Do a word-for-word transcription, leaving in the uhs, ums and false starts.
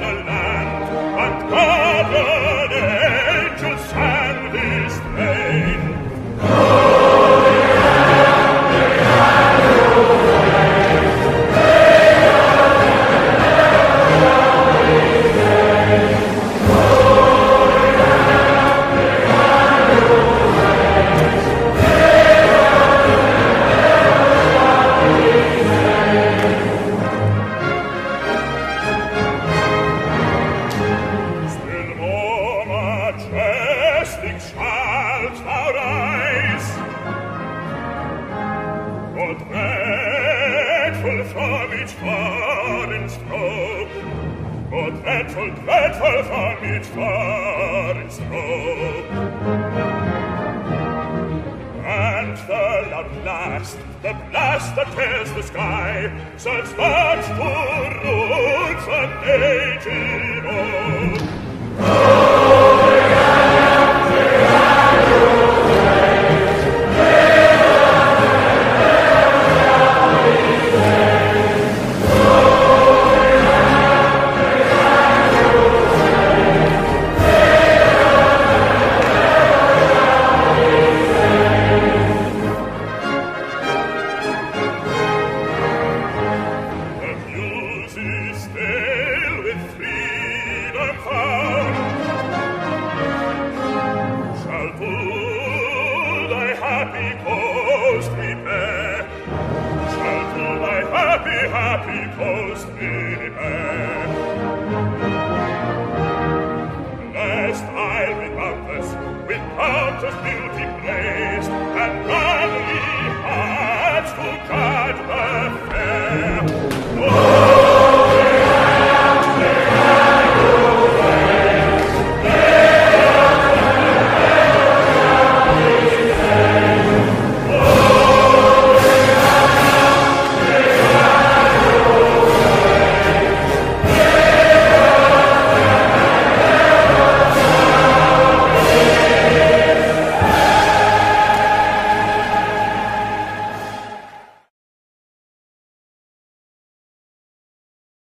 the land, and guardian angels sang this strain. Dreadful, dreadful from each foreign stroke. And the loud blast, the blast that tears the sky, serves but to roots an aged oak. Happy coast repair. Blessed Isle with boundless, with boundless beauty blazed, and manly hearts to guard the fair.